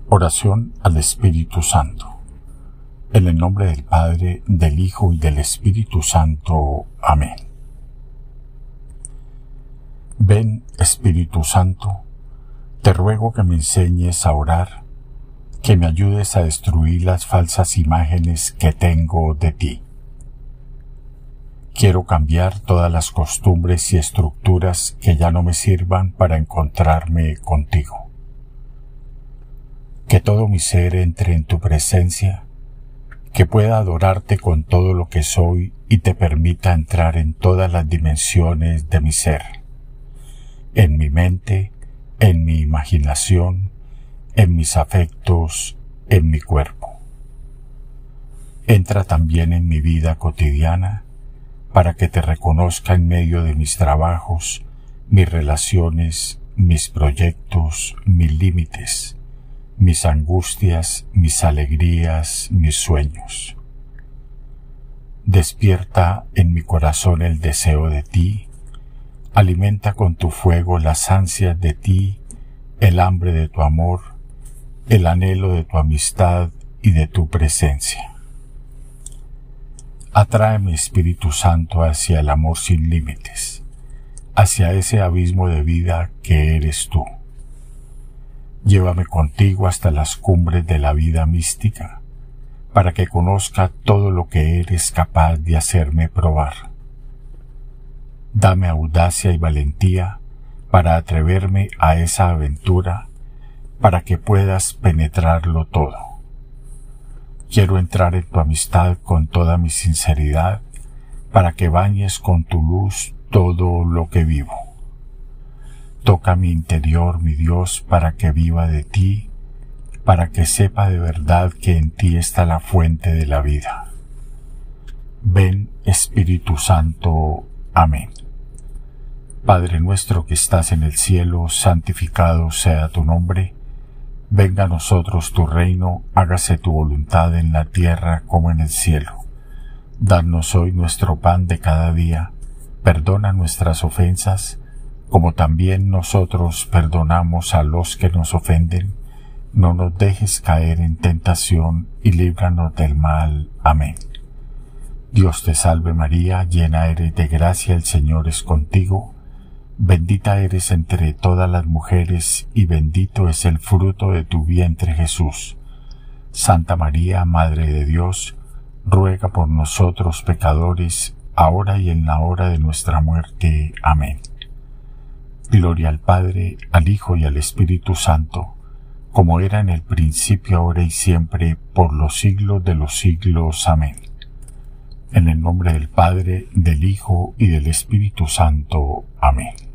Oración al Espíritu Santo. En el nombre del Padre, del Hijo y del Espíritu Santo. Amén. Ven, Espíritu Santo, te ruego que me enseñes a orar, que me ayudes a destruir las falsas imágenes que tengo de ti. Quiero cambiar todas las costumbres y estructuras que ya no me sirvan para encontrarme contigo. Que todo mi ser entre en tu presencia, que pueda adorarte con todo lo que soy y te permita entrar en todas las dimensiones de mi ser, en mi mente, en mi imaginación, en mis afectos, en mi cuerpo. Entra también en mi vida cotidiana para que te reconozca en medio de mis trabajos, mis relaciones, mis proyectos, mis límites, mis angustias, mis alegrías, mis sueños. Despierta en mi corazón el deseo de ti, alimenta con tu fuego las ansias de ti, el hambre de tu amor, el anhelo de tu amistad y de tu presencia. Atráeme, Espíritu Santo, hacia el amor sin límites, hacia ese abismo de vida que eres tú. Llévame contigo hasta las cumbres de la vida mística, para que conozca todo lo que eres capaz de hacerme probar. Dame audacia y valentía para atreverme a esa aventura, para que puedas penetrarlo todo. Quiero entrar en tu amistad con toda mi sinceridad, para que bañes con tu luz todo lo que vivo. Toca mi interior, mi Dios, para que viva de ti, para que sepa de verdad que en ti está la fuente de la vida. Ven, Espíritu Santo. Amén. Padre nuestro que estás en el cielo, santificado sea tu nombre. Venga a nosotros tu reino, hágase tu voluntad en la tierra como en el cielo. Danos hoy nuestro pan de cada día. Perdona nuestras ofensas, como también nosotros perdonamos a los que nos ofenden. No nos dejes caer en tentación y líbranos del mal. Amén. Dios te salve María, llena eres de gracia, el Señor es contigo. Bendita eres entre todas las mujeres y bendito es el fruto de tu vientre Jesús. Santa María, Madre de Dios, ruega por nosotros pecadores, ahora y en la hora de nuestra muerte. Amén. Gloria al Padre, al Hijo y al Espíritu Santo, como era en el principio, ahora y siempre, por los siglos de los siglos. Amén. En el nombre del Padre, del Hijo y del Espíritu Santo. Amén.